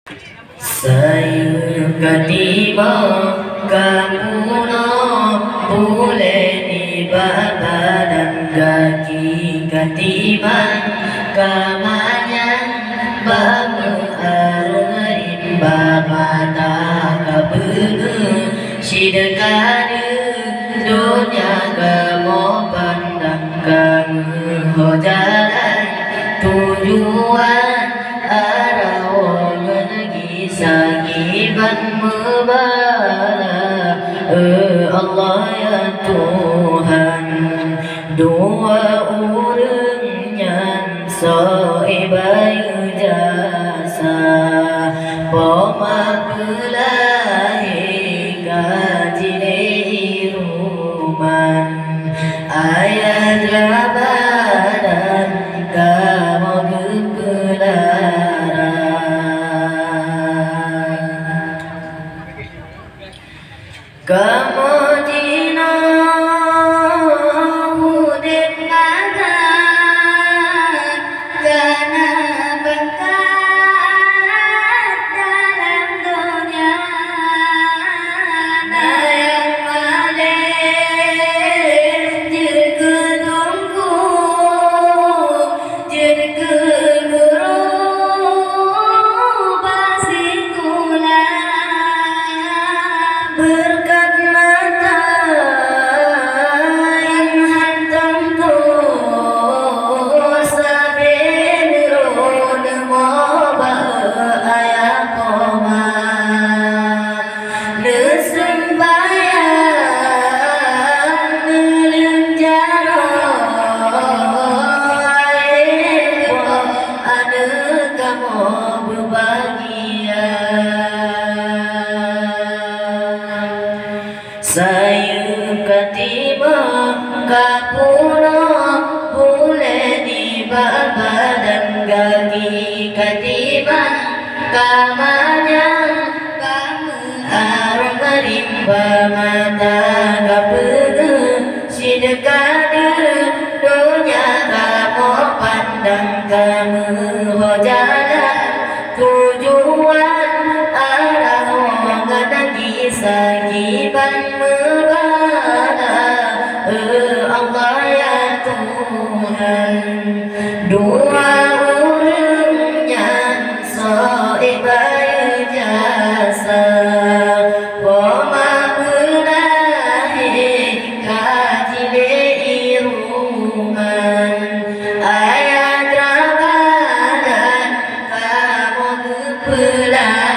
Saya ketiba kapuno boleh dibaba dan kaki ketiban kamanyan bamu rimba mata kabunu sidekade dunia kamu pandang kamu jalan tujuan arah sahiban membara Allah ya Tuhan dua urangnya soibai jasa pemabulahi kajile iruman ayat rabadan kamu gekelara Kamodina udip makan karena berkat dalam dunia yang malih jaga tunggu jaga guru pasti tulang berkat mata yang hantam tuh sabirun moba ayah koma nesembayang nelenjaro ada kamu berbahagia. Saya ketiba kapuno boleh dibaba dan kaki ketiba kamanya kamu arang rimba mata kapenu sidekade dunia kamu pandang kamu jalan tujuan arah mengenai sahiban membara Allah ya Tuhan dua urangnya soibai jasa pemabulahi kajile iruman ayat rabadan kamu gepelar